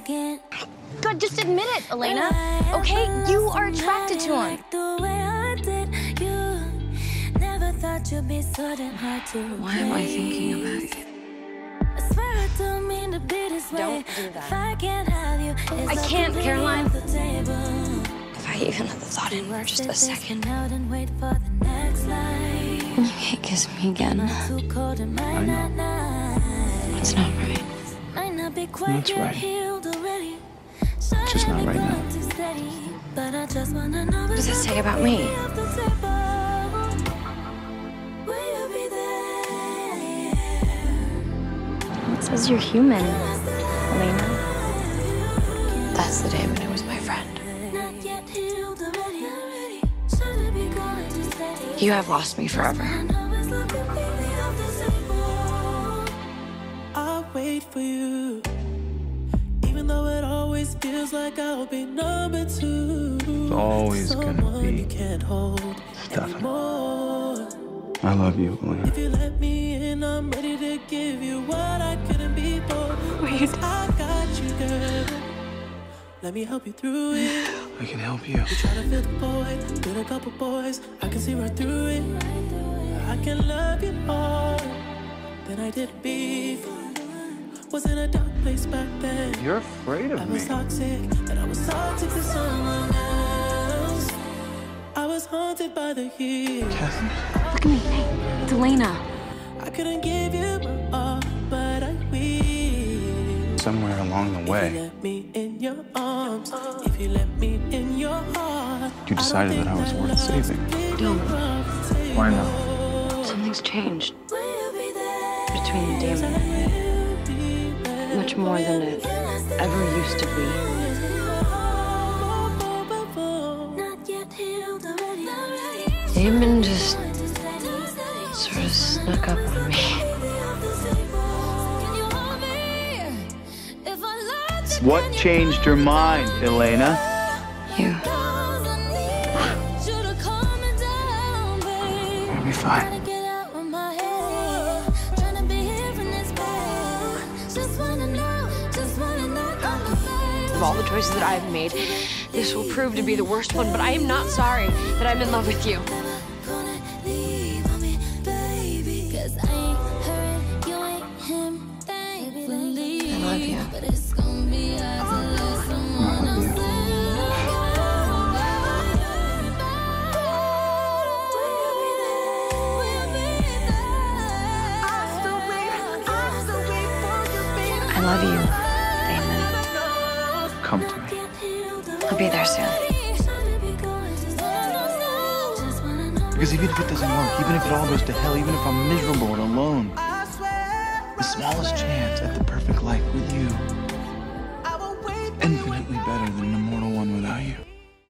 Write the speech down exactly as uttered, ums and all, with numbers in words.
God, just admit it, Elena. Okay? You are attracted to him. Why am I thinking about you? Don't do that. I can't, Caroline. If I even let the thought in for just a second. You can't kiss me again. I know. It's not right. That's right. It's just not right now. What does that say about me? It says you're human, Elena. That's the Damon who was my friend. You have lost me forever. I'll wait for you, even though it always feels like I'll be number two. It's always gonna be Stefan. I love you, Elena. If you let me in, I'm ready to give you what I couldn't be for. Wait. I got you, girl. Let me help you through it. I can help you. You try to fill the void with a couple boys. I can see right through it. I can love you more than I did before. Was in a dark place back then. You're afraid of I me. was toxic, and I was toxic to someone else. I was haunted by the heat. Catherine? Look at me. Hey, it's Elena. I couldn't give you my all, but I will. Somewhere along the If you way, let me in your arms, if you let me in your heart, you decided that I was worth saving. Don't. Why not? Something's changed between Damon and me. Much more than it ever used to be. Damon just sort of snuck up on me. What changed your mind, Elena? You. You'll be fine. Of all the choices that I've made, this will prove to be the worst one, but I am not sorry that I'm in love with you. I love you. I love you, Damon. Come to me. I'll be there soon. Because even if it doesn't work, even if it all goes to hell, even if I'm miserable and alone, the smallest chance at the